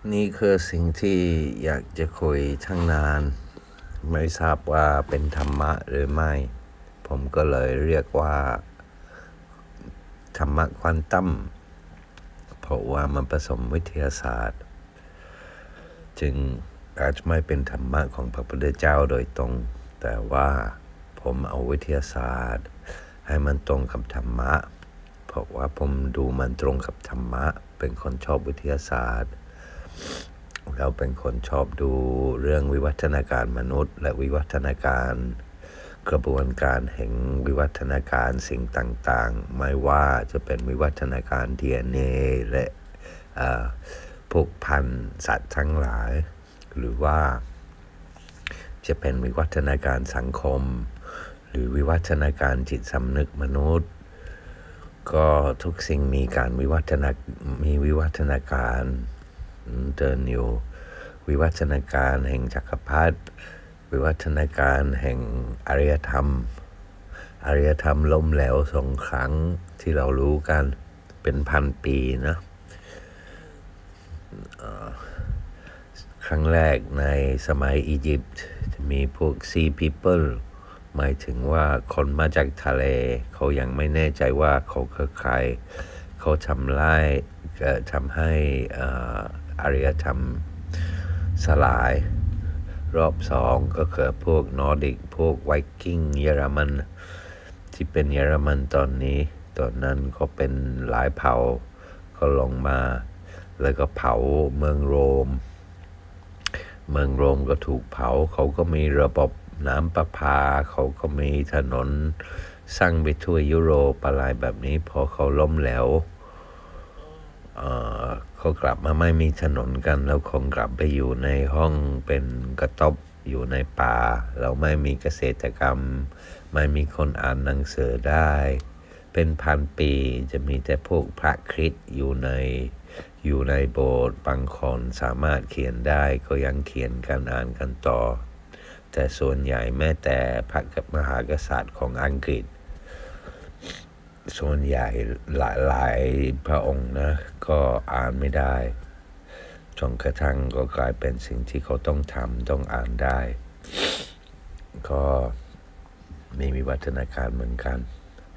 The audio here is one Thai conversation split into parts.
นี่คือสิ่งที่อยากจะคุยทั้งนานไม่ทราบว่าเป็นธรรมะหรือไม่ผมก็เลยเรียกว่าธรรมะควอนตัมเพราะว่ามันผสมวิทยาศาสตร์จึงอาจจะไม่เป็นธรรมะของพระพุทธเจ้าโดยตรงแต่ว่าผมเอาวิทยาศาสตร์ให้มันตรงกับธรรมะเพราะว่าผมดูมันตรงกับธรรมะเป็นคนชอบวิทยาศาสตร์เราเป็นคนชอบดูเรื่องวิวัฒนาการมนุษย์และวิวัฒนาการกระบวนการแห่งวิวัฒนาการสิ่งต่างๆไม่ว่าจะเป็นวิวัฒนาการ DNA และพวกพันธุ์สัตว์ทั้งหลายหรือว่าจะเป็นวิวัฒนาการสังคมหรือวิวัฒนาการจิตสำนึกมนุษย์ก็ทุกสิ่งมีวิวัฒนาการเดินอยู่วิวัฒนาการแห่งจักรพรรดิวิวัฒนาการแห่งอารยธรรมล้มเหลว2 ครั้งที่เรารู้กันเป็นพันปีนะครั้งแรกในสมัยอียิปต์จะมีพวก Sea People หมายถึงว่าคนมาจากทะเลเขายังไม่แน่ใจว่าเขาคือใครเขาทำให้อารยธรรมสลายรอบ2ก็คือพวกนอร์ดิกพวกไวกิ้งเยอรมันที่เป็นเยอรมันตอนนั้นก็เป็นหลายเผ่าก็ลงมาแล้วก็เผาเมืองโรมก็ถูกเผาเขาก็มีระบบน้ำประปาเขาก็มีถนนสร้างไปทั่วยุโรปอะไรแบบนี้พอเขาล้มแล้วเขากลับมาไม่มีถนนกันแล้วคงกลับไปอยู่ในห้องเป็นกระต๊อบอยู่ในป่าเราไม่มีเกษตรกรรมไม่มีคนอ่านหนังสือได้เป็นพันปีจะมีแต่พวกพระคริสต์อยู่ในโบสถ์บางคนสามารถเขียนได้ก็ยังเขียนกันอ่านกันต่อแต่ส่วนใหญ่แม้แต่พระมหากษัตริย์ของอังกฤษส่วนใหญ่หลายพระองค์นะก็อ่านไม่ได้จนกระทั่งก็กลายเป็นสิ่งที่เขาต้องอ่านได้ก็มีวิวัฒนาการเหมือนกัน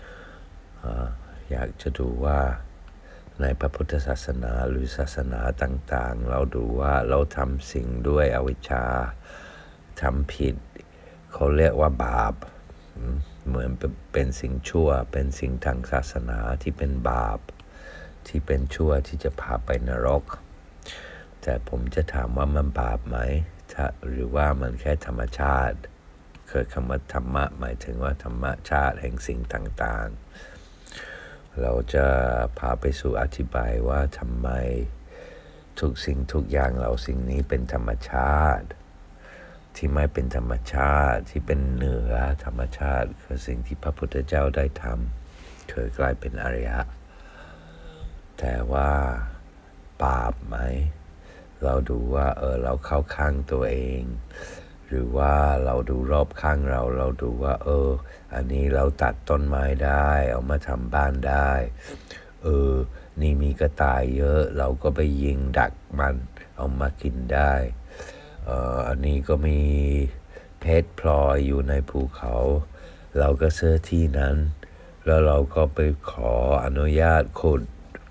อยากจะดูว่าในพระพุทธศาสนาหรือศาสนาต่างๆเราดูว่าเราทำสิ่งด้วยอวิชชาทำผิดเขาเรียกว่าบาปเหมือนเป็นสิ่งชั่วเป็นสิ่งทางศาสนาที่เป็นบาปที่เป็นชั่วที่จะพาไปนรกแต่ผมจะถามว่ามันบาปไหมหรือว่ามันแค่ธรรมชาติคือคำว่าธรรมะหมายถึงว่าธรรมชาติแห่งสิ่งต่างๆเราจะพาไปสู่อธิบายว่าทำไมทุกสิ่งทุกอย่างสิ่งนี้เป็นธรรมชาติที่ไม่เป็นธรรมชาติที่เป็นเหนือธรรมชาติคือสิ่งที่พระพุทธเจ้าได้ทำเคยกลายเป็นอริยะแต่ว่าบาปไหมเราดูว่าเราเข้าข้างตัวเองหรือว่าเราดูรอบข้างเราดูว่าอันนี้เราตัดต้นไม้ได้เอามาทำบ้านได้นี่มีกระต่ายเยอะเราก็ไปยิงดักมันเอามากินได้อันนี้ก็มีเพชรพลอยอยู่ในภูเขาเราก็ซื้อที่นั้นแล้วเราก็ไปขออนุญาตขุด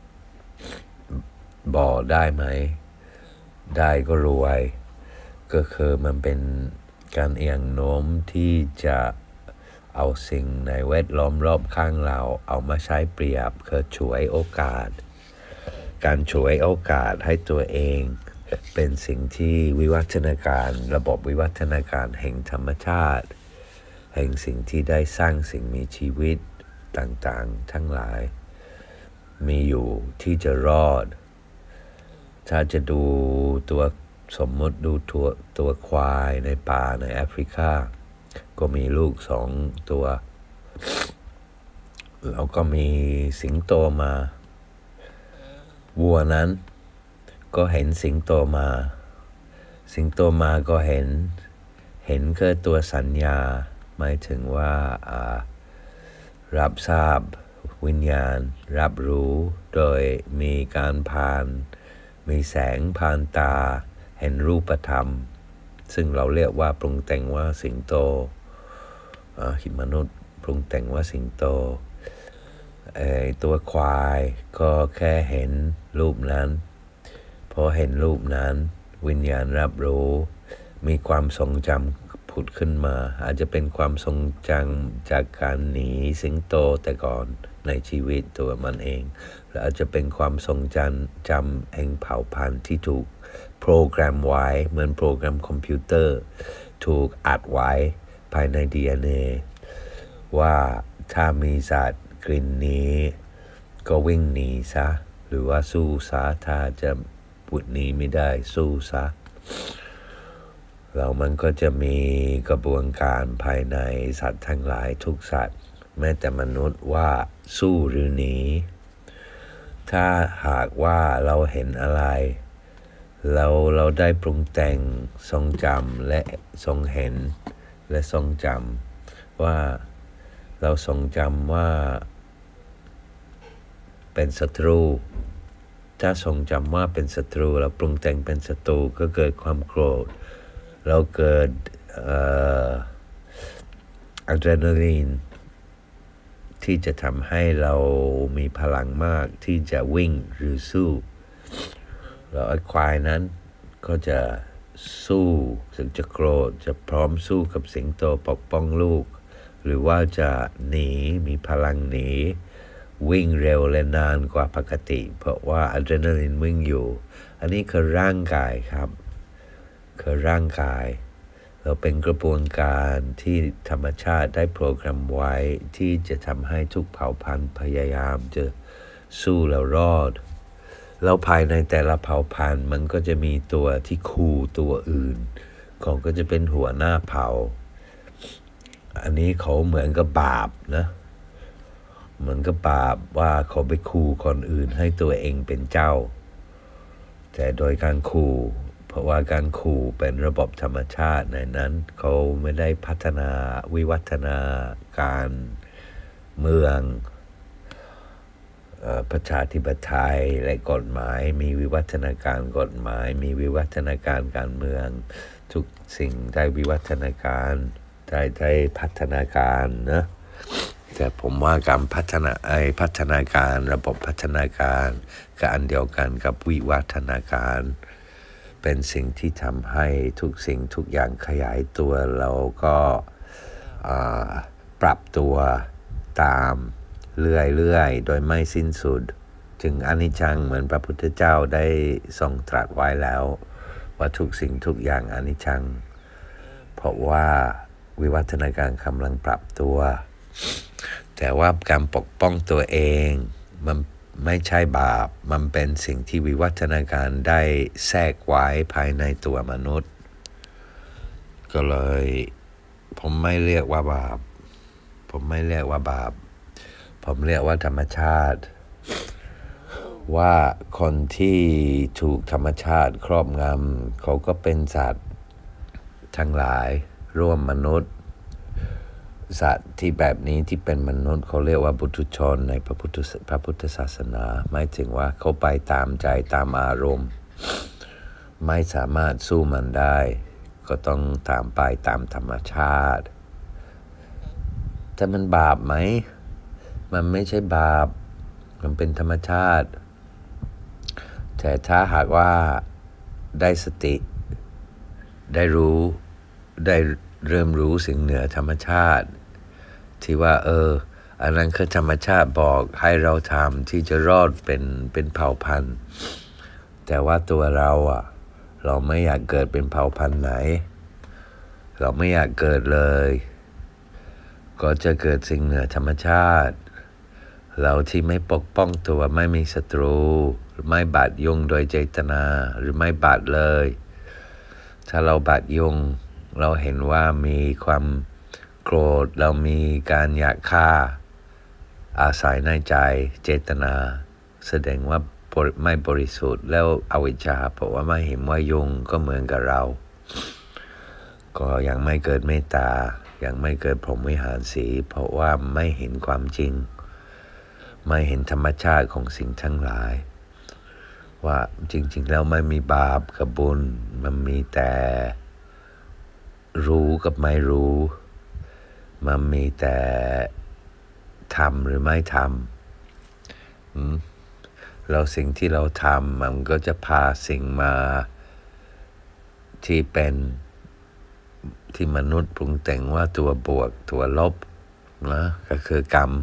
บ่อได้ไหมได้ก็รวยก็คือมันเป็นการเอียงโน้มที่จะเอาสิ่งในแวดล้อมรอบข้างเราเอามาใช้เปรียบคือฉวยโอกาสการฉวยโอกาสให้ตัวเองเป็นสิ่งที่ระบบวิวัฒนาการแห่งธรรมชาติแห่งสิ่งที่ได้สร้างสิ่งมีชีวิตต่างๆทั้งหลายมีอยู่ที่จะรอดถ้าจะดูตัวสมมติดูตัวควายในป่าในแอฟริกาก็มีลูก2 ตัวแล้วก็มีสิงโตมาวัวนั้นก็เห็นสิงโตมาก็เห็นคือตัวสัญญาหมายถึงว่ารับทราบวิญญาณรับรู้โดยมีการผ่านมีแสงผ่านตาเห็นรูปธรรมซึ่งเราเรียกว่าปรุงแต่งว่าสิงโตมนุษย์ปรุงแต่งว่าสิงโตตัวควายก็แค่เห็นรูปนั้นพอเห็นรูปนั้นวิญญาณรับรู้มีความทรงจำผุดขึ้นมาอาจจะเป็นความทรงจำจากการหนีสิงโตแต่ก่อนในชีวิตตัวมันเองหรืออาจจะเป็นความทรงจำแห่งเผ่าพันธุ์ที่ถูกโปรแกรมไว้เหมือนโปรแกรมคอมพิวเตอร์ถูกอัดไว้ภายใน DNA ว่าถ้ามีสัตว์กลิ่นนี้ก็วิ่งหนีซะหรือว่าสู้ซะถ้าจะปุดหนีไม่ได้สู้ซะแล้วมันก็จะมีกระบวนการภายในสัตว์ทั้งหลายทุกสัตว์แม้แต่มนุษย์ว่าสู้หรือหนีถ้าหากว่าเราเห็นอะไรเราได้ปรุงแต่งทรงจำและทรงเห็นและทรงจำว่าเราทรงจำว่าเป็นศัตรูถ้าทรงจำว่าเป็นศัตรูเราปรุงแต่งเป็นศัตรูก็เกิดความโกรธเราเกิดอะดรีนาลีนที่จะทำให้เรามีพลังมากที่จะวิ่งหรือสู้แล้วไอ้ควายนั้นก็จะสู้ถึงจะโกรธจะพร้อมสู้กับสิงโตปกป้องลูกหรือว่าจะหนีมีพลังหนีวิ่งเร็วและนานกว่าปกติเพราะว่าอะดรีนาลีนวิ่งอยู่อันนี้คือร่างกายครับคือร่างกายเราเป็นกระบวนการที่ธรรมชาติได้โปรแกรมไว้ที่จะทำให้ทุกเผ่าพันธุ์พยายามจะสู้แล้วรอดแล้วภายในแต่ละเผ่าพันธุ์มันก็จะมีตัวที่คู่ตัวอื่นเขาก็จะเป็นหัวหน้าเผ่าอันนี้เขาเหมือนกับบาปนะเหมือนกับบาปว่าเขาไปขู่คนอื่นให้ตัวเองเป็นเจ้าแต่โดยการขู่เพราะว่าการขู่เป็นระบบธรรมชาติในนั้นเขาไม่ได้พัฒนาวิวัฒนาการเมืองประชาธิปไตยและกฎหมายมีวิวัฒนาการกฎหมายมีวิวัฒนาการการเมืองทุกสิ่งได้วิวัฒนาการได้พัฒนาการนะแต่ผมว่าการพัฒนาการระบบพัฒนาการก็อันเดียวกันกับวิวัฒนาการเป็นสิ่งที่ทำให้ทุกสิ่งทุกอย่างขยายตัวเราก็ปรับตัวตามเรื่อยๆโดยไม่สิ้นสุดจึงอนิจจังเหมือนพระพุทธเจ้าได้ทรงตรัสไว้แล้วว่าทุกสิ่งทุกอย่างอนิจจังเพราะว่าวิวัฒนาการกำลังปรับตัวแต่ว่าการปกป้องตัวเองมันไม่ใช่บาปมันเป็นสิ่งที่วิวัฒนาการได้แทรกไว้ภายในตัวมนุษย์ก็เลยผมไม่เรียกว่าบาปผมเรียกว่าธรรมชาติว่าคนที่ถูกธรรมชาติครอบงำเขาก็เป็นสัตว์ทั้งหลายร่วมมนุษย์สัตว์ที่แบบนี้ที่เป็นมนุษย์เขาเรียกว่าปุถุชนในพระพุทธศาสนาหมายถึงว่าเขาไปตามใจตามอารมณ์ไม่สามารถสู้มันได้ก็ต้องตามไปตามธรรมชาติแต่มันบาปไหมมันไม่ใช่บาปมันเป็นธรรมชาติแต่ถ้าหากว่าได้สติได้เริ่มรู้สิ่งเหนือธรรมชาติที่ว่าอันนั้นคือธรรมชาติบอกให้เราทำที่จะรอดเป็นเผ่าพันธุ์แต่ว่าตัวเราไม่อยากเกิดเป็นเผ่าพันธุ์ไหนเราไม่อยากเกิดเลยก็จะเกิดสิ่งเหนือธรรมชาติเราที่ไม่ปกป้องตัวไม่มีศัตรูไม่บาดยุ่งโดยเจตนาหรือไม่บาดเลยถ้าเราบาดยุ่งเราเห็นว่ามีความโกรธเรามีการอยากฆ่าอาศัยในใจเจตนาแสดงว่าไม่บริสุทธิ์แล้วอวิชชาเพราะว่าไม่เห็นว่ายุ่งก็เหมือนกับเราก็ยังไม่เกิดเมตตายังไม่เกิดพรหมวิหารสีเพราะว่าไม่เห็นความจริงไม่เห็นธรรมชาติของสิ่งทั้งหลายว่าจริงๆแล้วไม่มีบาปกับบุญมันมีแต่รู้กับไม่รู้มันมีแต่ทำหรือไม่ทำเราสิ่งที่เราทำมันก็จะพาสิ่งมาที่เป็นที่มนุษย์ปรุงแต่งว่าตัวบวกตัวลบนะก็คือกรรม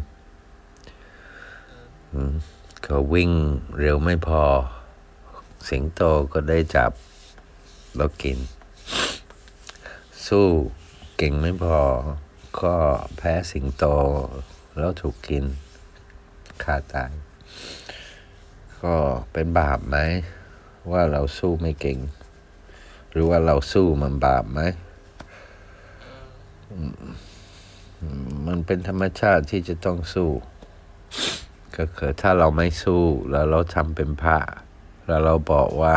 เขาวิ่งเร็วไม่พอสิงโตก็ได้จับแล้วกินสู้เก่งไม่พอก็แพ้สิงโตแล้วถูกกินฆ่าตายก็เป็นบาปไหมว่าเราสู้ไม่เก่งหรือว่าเราสู้มันบาปไหมมันเป็นธรรมชาติที่จะต้องสู้ก็คือถ้าเราไม่สู้แล้วเราทำเป็นพระแล้วเราบอกว่า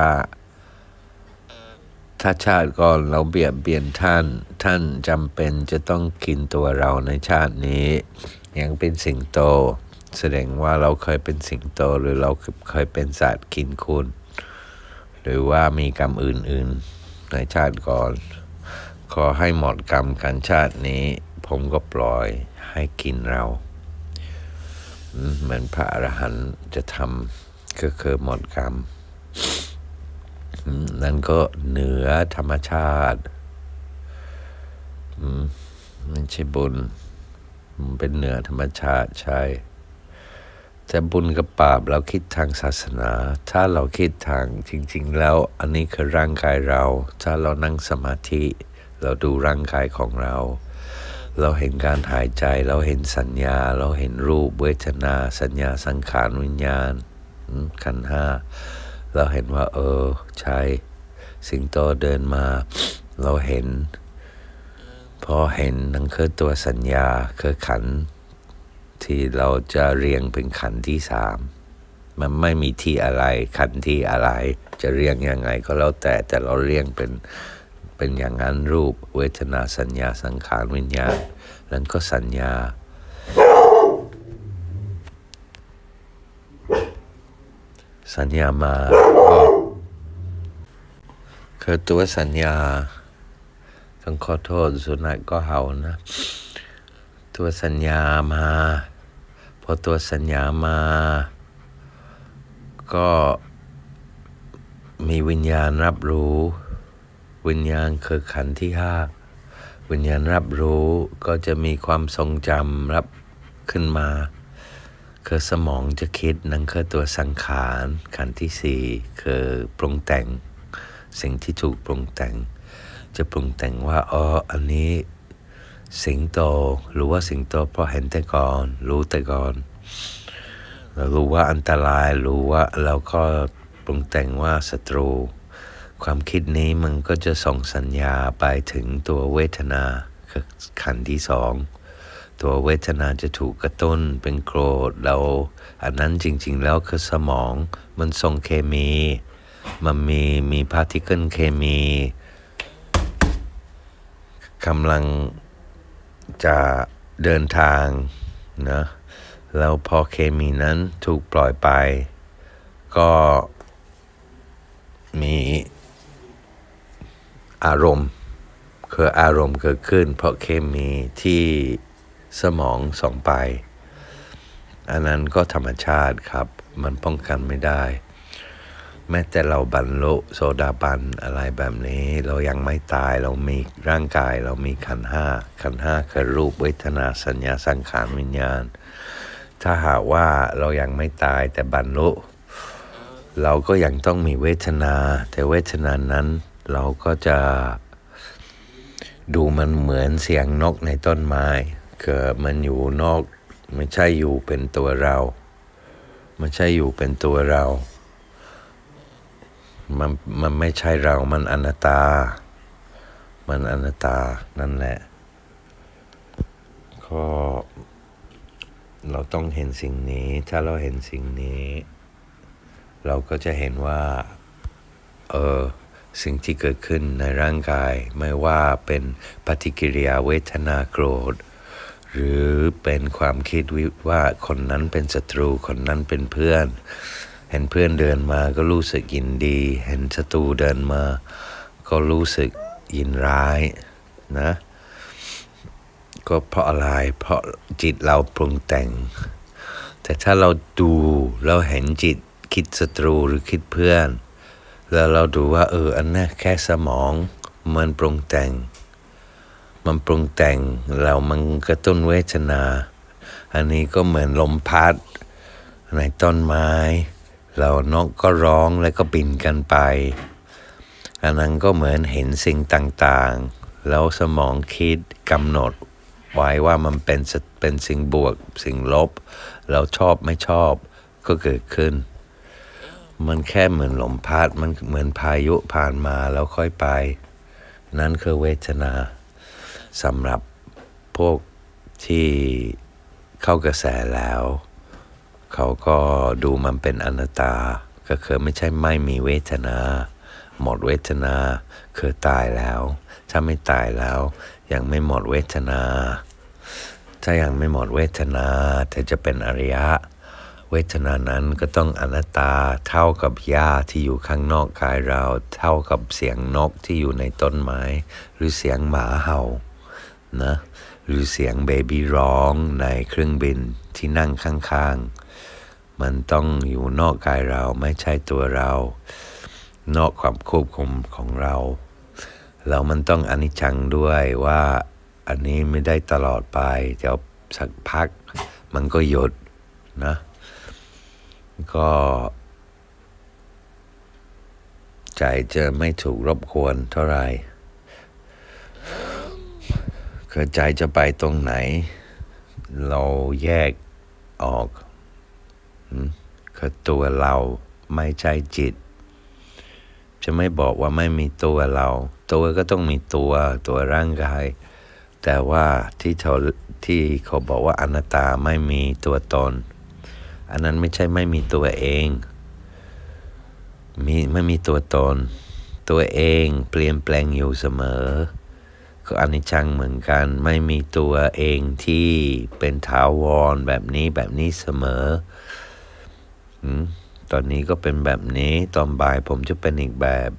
ถ้าชาติก่อนเราเบียดเบียนท่านจำเป็นจะต้องกินตัวเราในชาตินี้ยังเป็นสิงโตแสดงว่าเราเคยเป็นสิงโตหรือเราเคยเป็นสัตว์กินคุณหรือว่ามีกรรมอื่นๆในชาติก่อนขอให้หมดกรรมกันชาตินี้ผมก็ปล่อยให้กินเราเหมือนพระอรหันต์จะทำก็คือหมดกรรมนั่นก็เหนือธรรมชาติไม่ใช่บุญมันเป็นเหนือธรรมชาติใช่แต่บุญกับบาปเราคิดทางศาสนาถ้าเราคิดทางจริงๆแล้วอันนี้คือร่างกายเราถ้าเรานั่งสมาธิเราดูร่างกายของเราเห็นการหายใจเราเห็นสัญญาเราเห็นรูปเวทนาสัญญาสังขารวิญญาณขันธ์ห้าเราเห็นว่าใช่สิงโตเดินมาเราเห็นพอเห็นนั่นคือตัวสัญญาคือขันธ์ที่เราจะเรียงเป็นขันธ์ที่3มันไม่มีที่อะไรขันธ์ที่อะไรจะเรียงยังไงก็แล้วแต่เราเรียงเป็นอย่างนั้นรูปเวทนาสัญญาสังขารวิญญาณนั้นก็สัญญามาก็คือตัวสัญญาต้องขอโทษสุนัขก็เห่านะตัวสัญญามาพอตัวสัญญามาก็มีวิญญาณรับรู้วิญญาณคือขันธ์ที่5วิญญาณรับรู้ก็จะมีความทรงจำรับขึ้นมาคือสมองจะคิดนั่นคือตัวสังขารขันธ์ที่4คือปรุงแต่งสิ่งที่ถูกปรุงแต่งจะปรุงแต่งว่าอันนี้สิงโตรู้ว่าสิงโตเพราะเห็นแต่ก่อนรู้แต่ก่อนเรารู้ว่าอันตรายรู้ว่าเราก็ปรุงแต่งว่าศัตรูความคิดนี้มันก็จะส่งสัญญาไปถึงตัวเวทนาคือขันธ์ที่2ตัวเวทนาจะถูกกระตุ้นเป็นโกรธเราอันนั้นจริงๆแล้วคือสมองมันส่งเคมีมันมีพาร์ติเคิลเคมีกำลังจะเดินทางนะแล้วพอเคมีนั้นถูกปล่อยไปก็มีอารมณ์เกิดขึ้นเพราะเคมีที่สมองส่งไปอันนั้นก็ธรรมชาติครับมันป้องกันไม่ได้แม้แต่เราบรรลุโสดาบันอะไรแบบนี้เรายังไม่ตายเรามีร่างกายเรามีขันธ์5คือรูปเวทนาสัญญาสังขารวิญญาณถ้าหากว่าเรายังไม่ตายแต่บรรลุเราก็ยังต้องมีเวทนาแต่เวทนานั้นเราก็จะดูมันเหมือนเสียงนกในต้นไม้คือมันอยู่นอกไม่ใช่อยู่เป็นตัวเราไม่ใช่อยู่เป็นตัวเรามันไม่ใช่เรามันอนัตตานั่นแหละก็เราต้องเห็นสิ่งนี้ถ้าเราเห็นสิ่งนี้เราก็จะเห็นว่าสิ่งที่เกิดขึ้นในร่างกายไม่ว่าเป็นปฏิกิริยาเวทนาโกรธหรือเป็นความคิดว่าคนนั้นเป็นศัตรูคนนั้นเป็นเพื่อนเห็นเพื่อนเดินมาก็รู้สึกยินดีเห็นศัตรูเดินมาก็รู้สึกยินร้ายนะก็เพราะอะไรเพราะจิตเราปรุงแต่งแต่ถ้าเราดูเราเห็นจิตคิดศัตรูหรือคิดเพื่อนแล้วเราดูว่าอันนั้นแค่สมองมันปรุงแต่งแล้วมันกระตุ้นเวทนาอันนี้ก็เหมือนลมพัดในต้นไม้เรานกก็ร้องแล้วก็บินกันไปอันนั้นก็เหมือนเห็นสิ่งต่างๆแล้วสมองคิดกำหนดไว้ว่ามันเป็นสิ่งบวกสิ่งลบเราชอบไม่ชอบก็เกิดขึ้นมันแค่เหมือนลมพัดมันเหมือนพายุผ่านมาแล้วค่อยไปนั่นคือเวทนาสำหรับพวกที่เข้ากระแสแล้วเขาก็ดูมันเป็นอนัตตาก็คือไม่ใช่ไม่มีเวทนาหมดเวทนาคือตายแล้วถ้าไม่ตายแล้วยังไม่หมดเวทนาถ้ายังไม่หมดเวทนาแต่จะเป็นอริยะเวทนานั้นก็ต้องอนัตตาเท่ากับหญ้าที่อยู่ข้างนอกกายเราเท่ากับเสียงนกที่อยู่ในต้นไม้หรือเสียงหมาเห่านะหรือเสียงเบบี้ร้องในเครื่องบินที่นั่งข้างๆมันต้องอยู่นอกกายเราไม่ใช่ตัวเรานอกความควบคุมของเราแล้วมันต้องอนิจจังด้วยว่าอันนี้ไม่ได้ตลอดไปเดี๋ยวสักพักมันก็หยุดนะก็ใจจะไม่ถูกรบกวนเท่าไหร่คือใจจะไปตรงไหนเราแยกออกคือตัวเราไม่ใช่จิตจะไม่บอกว่าไม่มีตัวเราตัวก็ต้องมีตัวร่างกายแต่ว่าที่เขาบอกว่าอนัตตาไม่มีตัวตนอันนั้นไม่ใช่ไม่มีตัวเองไม่มีตัวตนตัวเองเปลี่ยนแปลงอยู่เสมอก็อนิจจังเหมือนกันไม่มีตัวเองที่เป็นถาวรแบบนี้เสมอตอนนี้ก็เป็นแบบนี้ตอนบ่ายผมจะเป็นอีกแบบ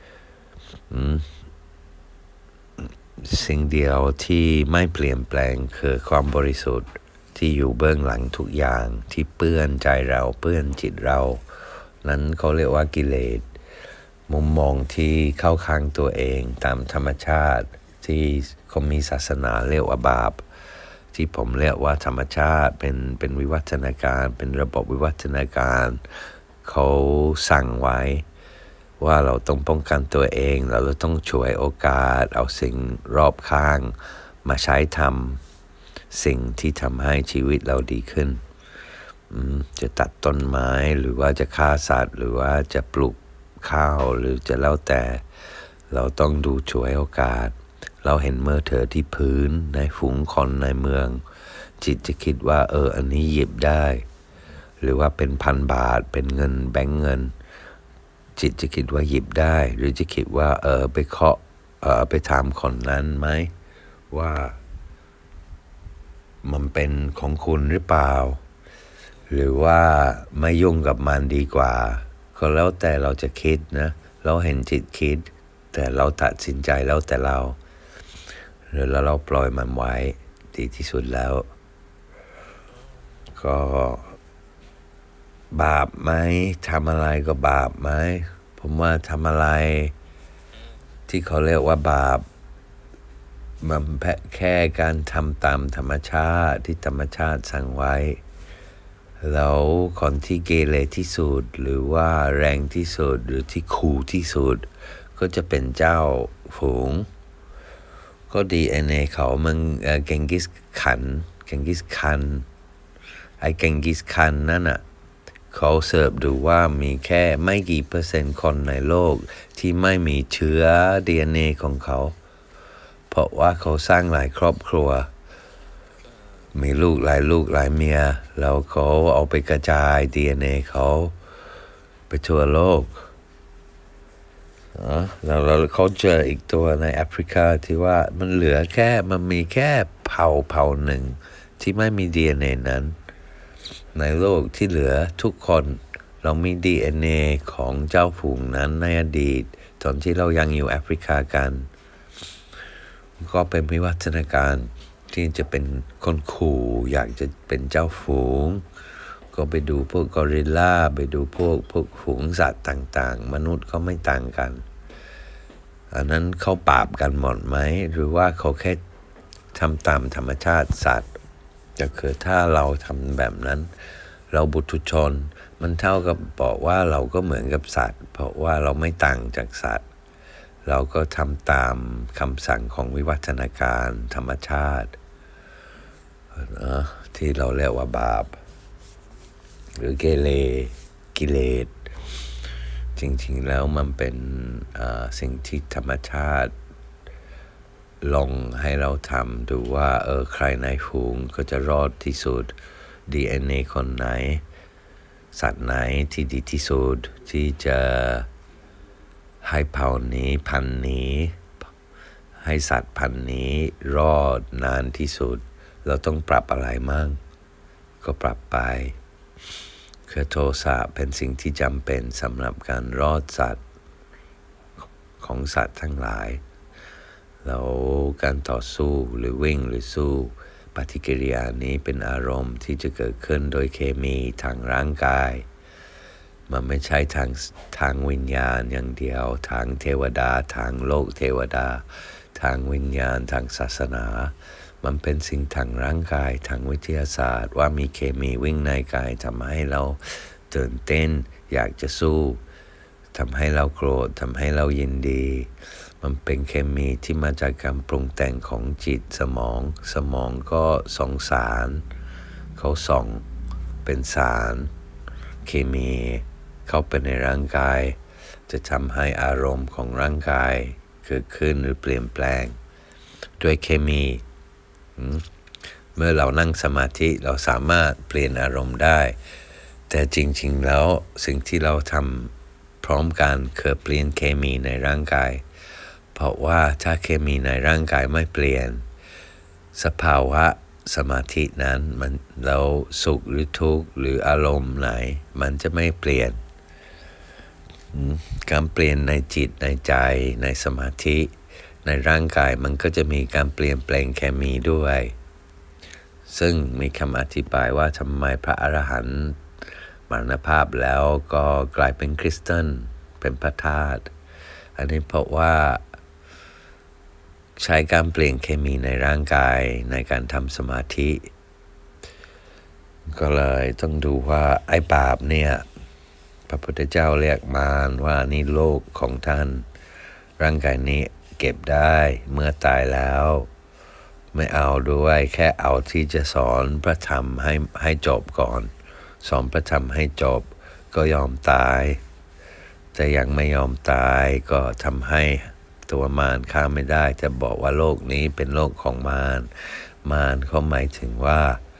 สิ่งเดียวที่ไม่เปลี่ยนแปลงคือความบริสุทธิ์ที่อยู่เบื้องหลังทุกอย่างที่เปื้อนใจเราเปื้อนจิตเรานั้นเขาเรียกว่ากิเลสมุมมองที่เข้าข้างตัวเองตามธรรมชาติที่เขามีศาสนาเรียกว่าบาปที่ผมเรียกว่าธรรมชาติเป็นวิวัฒนาการเป็นระบบวิวัฒนาการเขาสั่งไว้ว่าเราต้องป้องกันตัวเองเราต้องฉวยโอกาสเอาสิ่งรอบข้างมาใช้ทำสิ่งที่ทำให้ชีวิตเราดีขึ้นจะตัดต้นไม้หรือว่าจะฆ่าสัตว์หรือว่าจะปลูกข้าวหรือจะแล้วแต่เราต้องดูฉวยโอกาสเราเห็นเมื่อเธอที่พื้นในฝูงคนในเมืองจิตจะคิดว่าอันนี้หยิบได้หรือว่าเป็น1,000 บาทเป็นเงินแบงก์เงินจิตจะคิดว่าหยิบได้หรือจะคิดว่าไปเคาะไปถามคนนั้นไหมว่ามันเป็นของคุณหรือเปล่าหรือว่าไม่ยุ่งกับมันดีกว่าก็แล้วแต่เราจะคิดนะเราเห็นจิตคิดแต่เราตัดสินใจแล้วแต่เราแล้วเราปล่อยมันไว้ดีที่สุดแล้วก็บาปไหมทำอะไรก็บาปไหมผมว่าทำอะไรที่เขาเรียกว่าบาปมันแค่การทำตามธรรมชาติที่ธรรมชาติสั่งไว้แล้วคนที่เกเรที่สุดหรือว่าแรงที่สุดหรือที่ขู่ที่สุดก็จะเป็นเจ้าฝูงก็DNAเขามันเกงกิสขันไอ้เกงกิสขันนั่นน่ะเขาเสิร์ฟดูว่ามีแค่ไม่กี่เปอร์เซ็นต์คนในโลกที่ไม่มีเชื้อ DNA ของเขาเพราะว่าเขาสร้างหลายครอบครัวมีลูกหลายเมียแล้วเขาเอาไปกระจาย DNA เขาไปทั่วโลกแล้วเขาเจออีกตัวในแอฟริกาที่ว่ามันมีแค่เผ่าหนึ่งที่ไม่มี DNA นั้นในโลกที่เหลือทุกคนเรามี DNA ของเจ้าฝูงนั้นในอดีตตอนที่เรายังอยู่แอฟริกากันก็เป็นวิวัฒนาการที่จะเป็นคนขู่อยากจะเป็นเจ้าฝูงก็ไปดูพวกกอริลลาไปดูพวกฝูงสัตว์ต่างๆมนุษย์ก็ไม่ต่างกันอันนั้นเขาปราบกันหมดไหมหรือว่าเขาแค่ทำตามธรรมชาติสัตว์ก็คือถ้าเราทำแบบนั้นเราบุตุชนมันเท่ากับบอกว่าเราก็เหมือนกับสัตว์เพราะว่าเราไม่ต่างจากสัตว์เราก็ทำตามคำสั่งของวิวัฒนาการธรรมชาติที่เราเรียกว่าบาปหรือกิเลสจริงๆแล้วมันเป็นสิ่งที่ธรรมชาติลองให้เราทำดูว่าใครในฝูงก็จะรอดที่สุด DNA คนไหนสัตว์ไหนที่ดีที่สุดที่จะให้เผ่านี้พันธุ์นี้ให้สัตว์พันธุ์นี้รอดนานที่สุดเราต้องปรับอะไรมั่งก็ปรับไปคือโทสะเป็นสิ่งที่จำเป็นสำหรับการรอดสัตว์ของสัตว์ทั้งหลายแล้วการต่อสู้หรือวิ่งหรือสู้ปฏิกิริยานี้เป็นอารมณ์ที่จะเกิดขึ้นโดยเคมีทางร่างกายมันไม่ใช่ทางวิญญาณอย่างเดียวทางเทวดาทางโลกเทวดาทางวิญญาณทางศาสนามันเป็นสิ่งทางร่างกายทางวิทยาศาสตร์ว่ามีเคมีวิ่งในกายทำให้เราตื่นเต้นอยากจะสู้ทำให้เราโกรธทำให้เรายินดีมันเป็นเคมีที่มาจากการปรุงแต่งของจิตสมองก็ส่งสารเขาส่งเป็นสารเคมีเข้าไปในร่างกายจะทำให้อารมณ์ของร่างกายเกิดขึ้นหรือเปลี่ยนแปลงด้วยเคมีเมื่อเรานั่งสมาธิเราสามารถเปลี่ยนอารมณ์ได้แต่จริงๆแล้วสิ่งที่เราทำพร้อมกันคือเปลี่ยนเคมีในร่างกายเพราะว่าถ้าเคมีในร่างกายไม่เปลี่ยนสภาวะสมาธินั้นมันเราสุขหรือทุกข์หรืออารมณ์ไหนมันจะไม่เปลี่ยนการเปลี่ยนในจิตในใจในสมาธิในร่างกายมันก็จะมีการเปลี่ยนแปลงเคมีด้วยซึ่งมีคำอธิบายว่าทำไมพระอรหันต์มรณภาพแล้วก็กลายเป็นคริสเตียนเป็นพระธาตุอันนี้เพราะว่าใช้การเปลี่ยนเคมีในร่างกายในการทำสมาธิก็เลยต้องดูว่าไอ้บาปเนี่ยพระพุทธเจ้าเรียกมารว่านี่โลกของท่านร่างกายนี้เก็บได้เมื่อตายแล้วไม่เอาด้วยแค่เอาที่จะสอนพระธรรมให้จบก่อนสอนพระธรรมให้จบก็ยอมตายแต่ยังไม่ยอมตายก็ทำให้ตัวมารฆ่าไม่ได้จะบอกว่าโลกนี้เป็นโลกของมารเขาหมายถึงว่า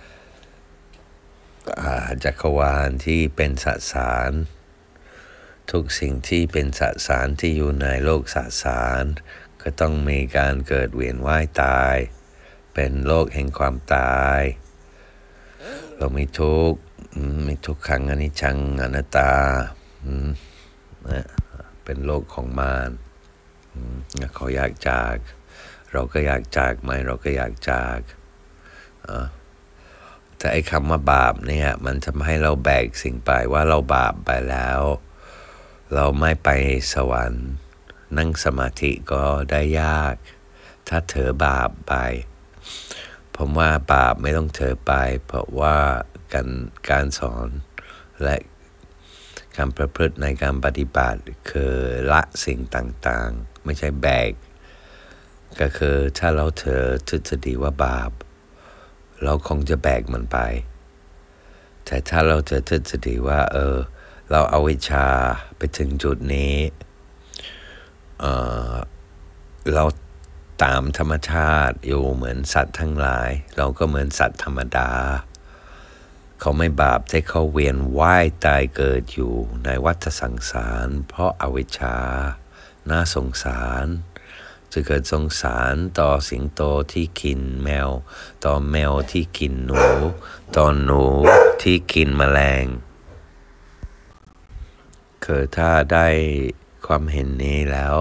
จักรวาลที่เป็นสสารทุกสิ่งที่เป็นสสารที่อยู่ในโลกสสารก็ต้องมีการเกิดเวียนว่ายตายเป็นโลกแห่งความตายเรามีทุกขังอนิจจังอนัตตาเป็นโลกของมารเขาอยากจากเราก็อยากจากไหมเราก็อยากจากแต่ไอ้คำว่าบาปเนี่ยมันทำให้เราแบกสิ่งไปว่าเราบาปไปแล้วเราไม่ไปสวรรค์นั่งสมาธิก็ได้ยากถ้าเถอบาปไปผมว่าบาปไม่ต้องเถอไปเพราะว่าการสอนและการประพฤติในการปฏิบัติคือละสิ่งต่างๆไม่ใช่แบกก็คือถ้าเราเถอทฤษฎีว่าบาปเราคงจะแบกมันไปแต่ถ้าเราเถอทฤษฎีว่าเราเอาวิชาไปถึงจุดนี้เราตามธรรมชาติอยู่เหมือนสัตว์ทั้งหลายเราก็เหมือนสัตว์ธรรมดาเขาไม่บาปแต่เขาเวียนว่ายตายเกิดอยู่ในวัฏสังสารเพราะอวิชชาน่าสงสารจะเกิดสงสารต่อสิงโตที่กินแมวต่อแมวที่กินหนูต่อหนูที่กินแมลงคือถ้าได้ความเห็นนี้แล้ว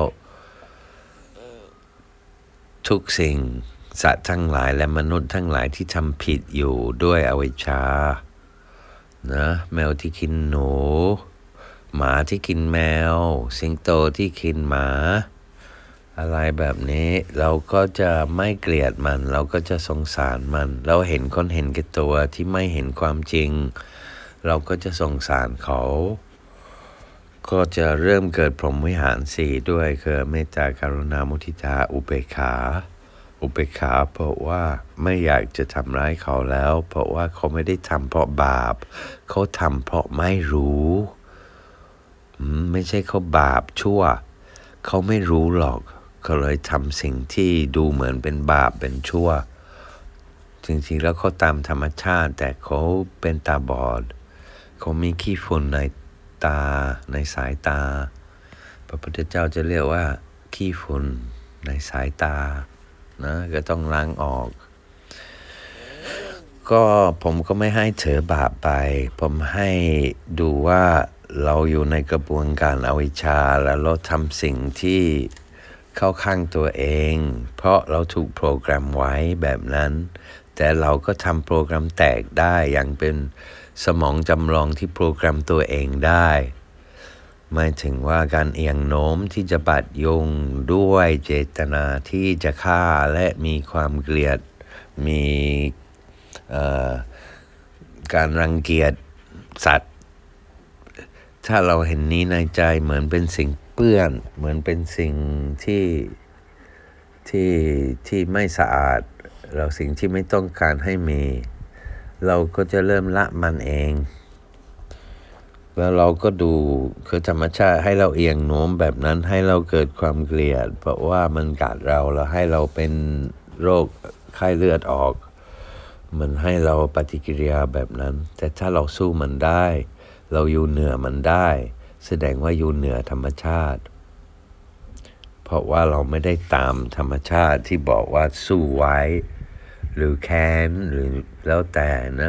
ทุกสิ่งสัตว์ทั้งหลายและมนุษย์ทั้งหลายที่ทำผิดอยู่ด้วยอวิชชานะแมวที่กินหนูหมาที่กินแมวสิงโตที่กินหมาอะไรแบบนี้เราก็จะไม่เกลียดมันเราก็จะสงสารมันเราเห็นคนเห็นแก่ตัวที่ไม่เห็นความจริงเราก็จะสงสารเขาก็จะเริ่มเกิดพรหมวิหารสี่ด้วยคือเมตตากรุณามุทิตาอุเบกขาเพราะว่าไม่อยากจะทำร้ายเขาแล้วเพราะว่าเขาไม่ได้ทำเพราะบาปเขาทำเพราะไม่รู้ไม่ใช่เขาบาปชั่วเขาไม่รู้หรอกเขาเลยทำสิ่งที่ดูเหมือนเป็นบาปเป็นชั่วจริงๆแล้วเขาตามธรรมชาติแต่เขาเป็นตาบอดเขามีขี้ฝุ่นในตาในสายตาพระพุทธเจ้าจะเรียกว่าขี้ฝุ่นในสายตานะก็ต้องล้างออกก็ผมก็ไม่ให้เถอบาปไปผมให้ดูว่าเราอยู่ในกระบวนการอวิชชาแล้วเราทำสิ่งที่เข้าข้างตัวเองเพราะเราถูกโปรแกรมไว้แบบนั้นแต่เราก็ทำโปรแกรมแตกได้อย่างเป็นสมองจำลองที่โปรแกรมตัวเองได้หมายถึงว่าการเอียงโน้มที่จะบัดยงด้วยเจตนาที่จะฆ่าและมีความเกลียดมีการรังเกียจสัตว์ถ้าเราเห็นนี้ในใจเหมือนเป็นสิ่งเปื้อนเหมือนเป็นสิ่งที่ไม่สะอาดเราสิ่งที่ไม่ต้องการให้มีเราก็จะเริ่มละมันเองแล้วเราก็ดูคือธรรมชาติให้เราเอียงโน้มแบบนั้นให้เราเกิดความเกลียดเพราะว่ามันกัดเราแล้วให้เราเป็นโรคไข้เลือดออกมันให้เราปฏิกิริยาแบบนั้นแต่ถ้าเราสู้มันได้เราอยู่เหนือมันได้แสดงว่าอยู่เหนือธรรมชาติเพราะว่าเราไม่ได้ตามธรรมชาติที่บอกว่าสู้ไว้หรือแค้นหรือแล้วแต่นะ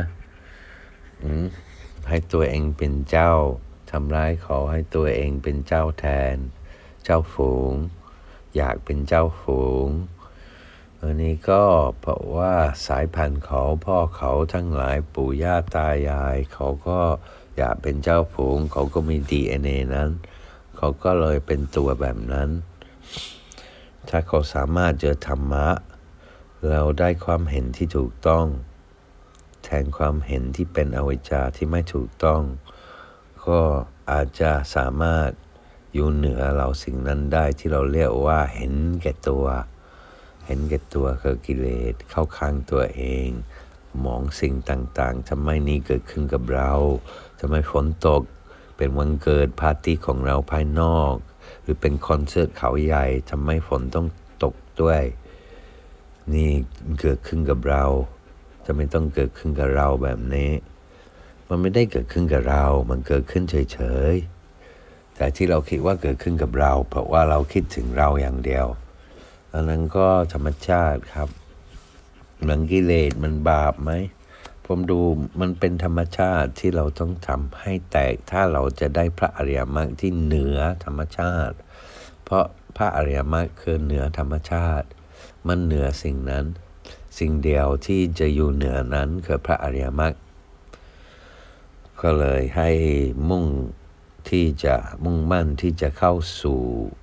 ให้ตัวเองเป็นเจ้าทำร้ายเขาให้ตัวเองเป็นเจ้าแทนเจ้าฝูงอยากเป็นเจ้าฝูงอันนี้ก็เพราะว่าสายพันธุ์เขาพ่อเขาทั้งหลายปู่ย่าตายายเขาก็อยากเป็นเจ้าฝูงเขาก็มี DNA นั้นเขาก็เลยเป็นตัวแบบนั้นถ้าเขาสามารถเจอธรรมะแล้วได้ความเห็นที่ถูกต้องแทนความเห็นที่เป็นอวิชชาที่ไม่ถูกต้องก็อาจจะสามารถอยู่เหนือเราสิ่งนั้นได้ที่เราเรียกว่าเห็นแก่ตัวคือกิเลสเข้าข้างตัวเองมองสิ่งต่างๆทำไมนี้เกิดขึ้นกับเราทำไมฝนตกเป็นวันเกิดปาร์ตี้ของเราภายนอกหรือเป็นคอนเสิร์ตเขาใหญ่ทำไมฝนต้องตกด้วยนี่เกิดขึ้นกับเราจะไม่ต้องเกิดขึ้นกับเราแบบนี้มันไม่ได้เกิดขึ้นกับเรามันเกิดขึ้นเฉยๆแต่ที่เราคิดว่าเกิดขึ้นกับเราเพราะว่าเราคิดถึงเราอย่างเดียวอันนั้นก็ธรรมชาติครับมันกิเลสมันบาปไหมผมดูมันเป็นธรรมชาติที่เราต้องทำให้แตกถ้าเราจะได้พระอริยมรรคที่เหนือธรรมชาติเพราะพระอริยมรรคคือเหนือธรรมชาติมันเหนือสิ่งนั้นสิ่งเดียวที่จะอยู่เหนือนั้นคือพระอริยมรรคก็เลยให้มุ่งมั่นที่จะเข้าสู่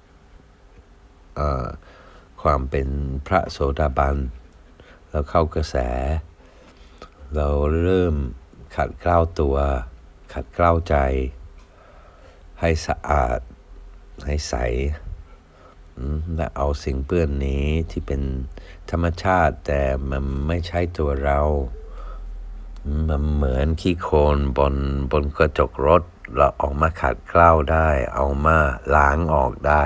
ความเป็นพระโสดาบันแล้วเข้ากระแสเราเริ่มขัดเกลาตัวขัดเกลาใจให้สะอาดให้ใสและเอาสิ่งเปื้อนนี้ที่เป็นธรรมชาติแต่มันไม่ใช่ตัวเรามันเหมือนขี้โคลนบนกระจกรถเราออกมาขัดเกลาได้เอามาล้างออกได้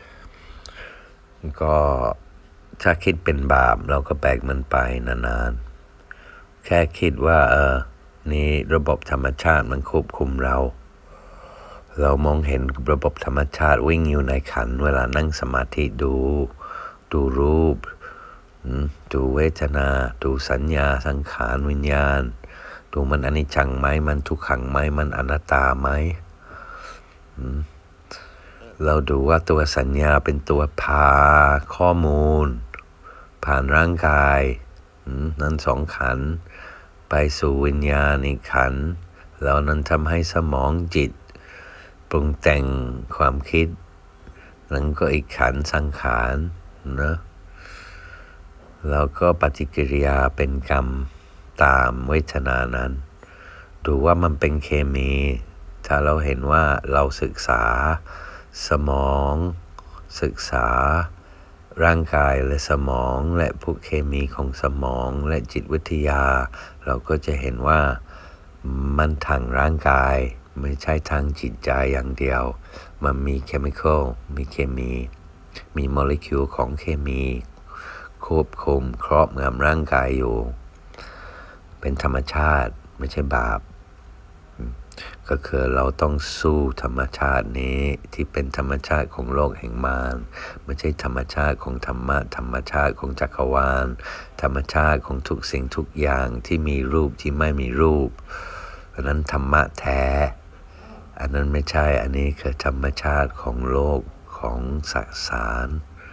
ก็ถ้าคิดเป็นบาปเราก็แบกมันไปนานๆแค่คิดว่านี่ระบบธรรมชาติมันควบคุมเรามองเห็นระบบธรรมชาติวิ่งอยู่ในขันเวลานั่งสมาธิดูรูปดูเวทนาดูสัญญาสังขารวิญญาณดูมันอนิจจังไหมมันทุกขังไหมมันอนัตตาไหมเราดูว่าตัวสัญญาเป็นตัวพาข้อมูลผ่านร่างกายนั้น2 ขันไปสู่วิญญาณอีกขันแล้วนั้นทำให้สมองจิตปรุงแต่งความคิดนั้นก็อีกขันสังขารนะแล้วก็ปฏิกิริยาเป็นกรรมตามเวทนานั้นดูว่ามันเป็นเคมีถ้าเราเห็นว่าเราศึกษาสมองศึกษาร่างกายและสมองและพวกเคมีของสมองและจิตวิทยาเราก็จะเห็นว่ามันทางร่างกายไม่ใช่ทางจิตใจอย่างเดียวมันมีเคมีเคมีมีโมเลกุลของเคมีควบคุมครอบงำร่างกายอยู่เป็นธรรมชาติไม่ใช่บาปก็คือเราต้องสู้ธรรมชาตินี้ที่เป็นธรรมชาติของโลกแห่งมารไม่ใช่ธรรมชาติของธรรมะธรรมชาติของจักรวาลธรรมชาติของทุกสิ่งทุกอย่างที่มีรูปที่ไม่มีรูปเพราะนั้นธรรมะแท้อันนั้นไม่ใช่อันนี้คือธรรมชาติของโลกของสสาร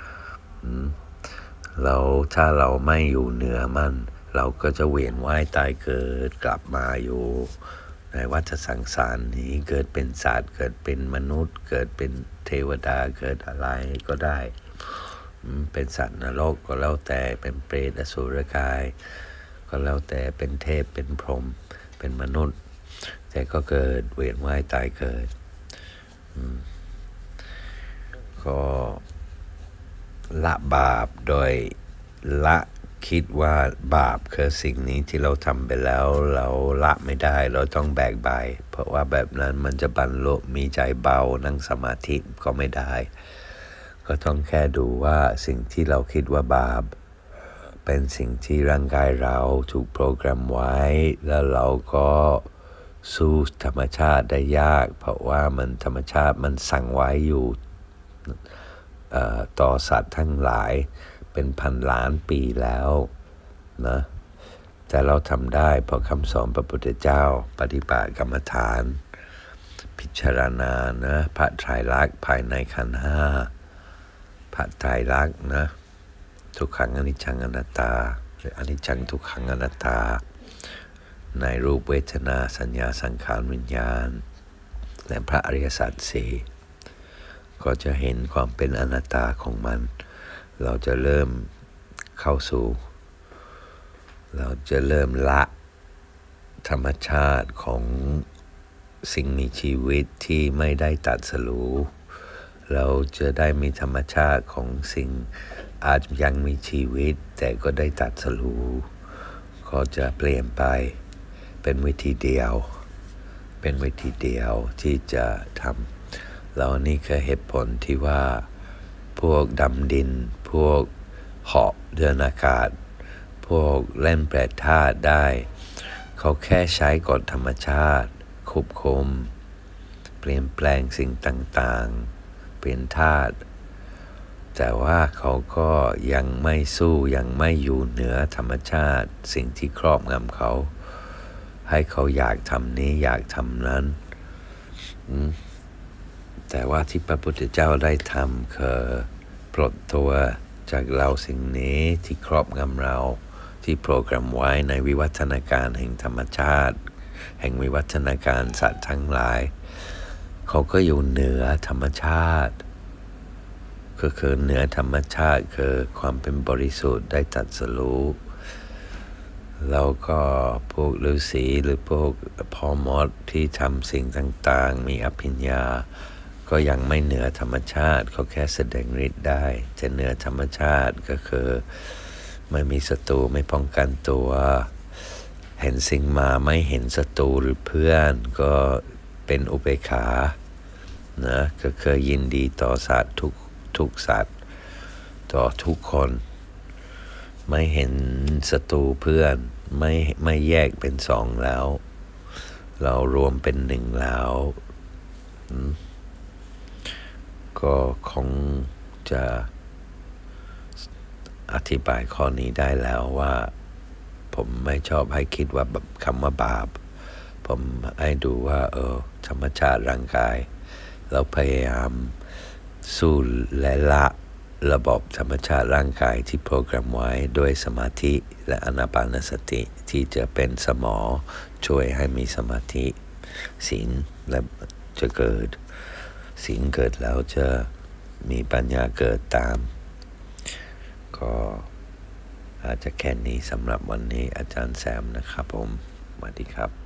เราถ้าเราไม่อยู่เหนือมันเราก็จะเวียนว่ายตายเกิดกลับมาอยู่ในวัฏสังสารนี้เกิดเป็นสัตว์เกิดเป็นมนุษย์เกิดเป็นเทวดาเกิดอะไรก็ได้เป็นสัตว์นรกก็แล้วแต่เป็นเปรตอสุรกายก็แล้วแต่เป็นเทพเป็นพรหมเป็นมนุษย์แต่ก็เกิดเวียนว่ายตายเกิดก็ละบาปโดยละคิดว่าบาปคือสิ่งนี้ที่เราทำไปแล้วเราละไม่ได้เราต้องแบกใบเพราะว่าแบบนั้นมันจะบรรลุมีใจเบานั่งสมาธิก็ไม่ได้ก็ต้องแค่ดูว่าสิ่งที่เราคิดว่าบาปเป็นสิ่งที่ร่างกายเราถูกโปรแกรมไว้แล้วเราก็สู้ธรรมชาติได้ยากเพราะว่ามันธรรมชาติมันสั่งไว้อยู่ต่อสัตว์ทั้งหลายเป็นพันล้านปีแล้วนะแต่เราทำได้เพราะคำสอนพระพุทธเจ้าปฏิบัติกรรมฐานพิจารณานะพระไตรลักษณ์ภายในขันธ์ห้าพระไตรลักษณ์นะทุกขังอนิจจังอนัตตาหรืออนิจจังทุกขังอนัตตาในรูปเวทนาสัญญาสังขารวิญญาณและพระอริยสัจสี่ก็จะเห็นความเป็นอนัตตาของมันเราจะเริ่มเข้าสู่เราจะเริ่มละธรรมชาติของสิ่งมีชีวิตที่ไม่ได้ตรัสรู้เราจะได้มีธรรมชาติของสิ่งอาจยังมีชีวิตแต่ก็ได้ตรัสรู้ก็จะเปลี่ยนไปเป็นวิธีเดียวที่จะทำแล้วนี่คือเหตุผลที่ว่าพวกดำดินพวกเหาะเดินอากาศพวกเล่นแปรธาตุได้เขาแค่ใช้กฎธรรมชาติควบคุมเปลี่ยนแปลงสิ่งต่างๆเปลี่ยนธาตุแต่ว่าเขาก็ยังไม่สู้ยังไม่อยู่เหนือธรรมชาติสิ่งที่ครอบงำเขาให้เขาอยากทำนี้อยากทำนั้นแต่ว่าที่พระพุทธเจ้าได้ทำคือปลดตัวจากเราสิ่งนี้ที่ครอบงำเราที่โปรแกรมไว้ในวิวัฒนาการแห่งธรรมชาติแห่งวิวัฒนาการสัตว์ทั้งหลายเขาก็อยู่เหนือธรรมชาติก็คือเหนือธรรมชาติคือความเป็นบริสุทธิ์ได้ตรัสรู้แล้วก็พวกฤาษีหรือพวกพ่อมดที่ทำสิ่งต่างๆมีอภิญญาก็ยังไม่เหนือธรรมชาติเขาแค่แสดงฤทธิ์ได้แต่เหนือธรรมชาติก็คือไม่มีศัตรูไม่ป้องกันตัวเห็นสิ่งมาไม่เห็นศัตรูหรือเพื่อนก็เป็นอุเบกขานะก็คือยินดีต่อสัตว์ทุกสัตว์ต่อทุกคนไม่เห็นศัตรูเพื่อนไม่แยกเป็นสองแล้วเรารวมเป็นหนึ่งแล้วก็คงจะอธิบายข้อนี้ได้แล้วว่าผมไม่ชอบให้คิดว่าคำว่าบาปผมให้ดูว่าธรรมชาติร่างกายเราพยายามสู้และละระบบธรรมชาติร่างกายที่โปรแกรมไว้ด้วยสมาธิและอานาปานสติที่จะเป็นสมอช่วยให้มีสมาธิศีลและจะเกิดศีลเกิดแล้วจะมีปัญญาเกิดตามก็อาจจะแค่นี้สำหรับวันนี้อาจารย์แซมนะครับผมสวัสดีครับ